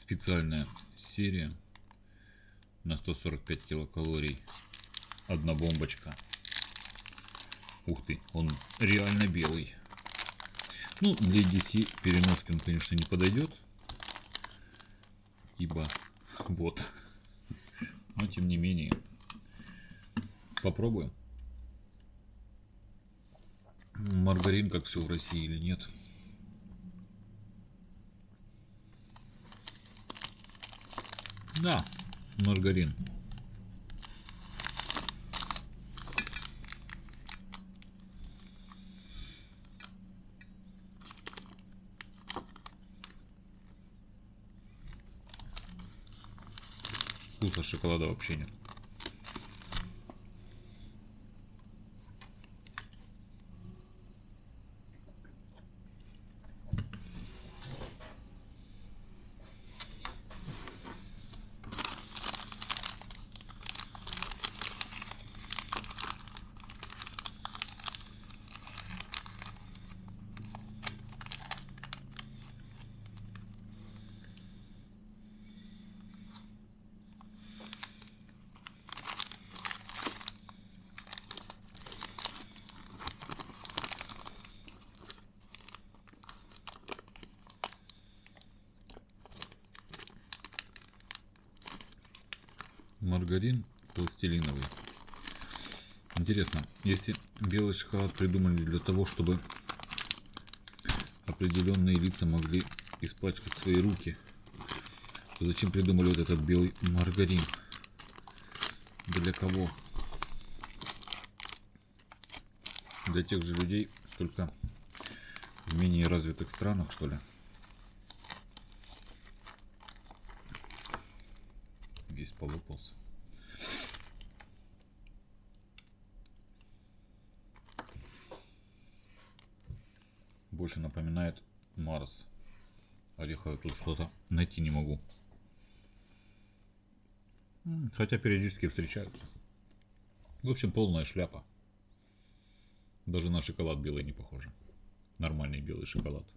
Специальная серия на 145 килокалорий. Одна бомбочка. Ух ты, он реально белый. Ну, для DC переноски он, конечно, не подойдет. Ибо вот. Но тем не менее. Попробуем. Маргарин, как все в России или нет. Да, маргарин. Вкуса шоколада вообще нет. Маргарин пластилиновый. Интересно, если белый шоколад придумали для того, чтобы определенные лица могли испачкать свои руки, то зачем придумали вот этот белый маргарин? Для кого? Для тех же людей, только в менее развитых странах, что ли? Весь полопался. Больше напоминает Марс. Ореховый, тут что-то найти не могу. Хотя периодически встречаются. В общем, полная шляпа. Даже на шоколад белый не похоже. Нормальный белый шоколад.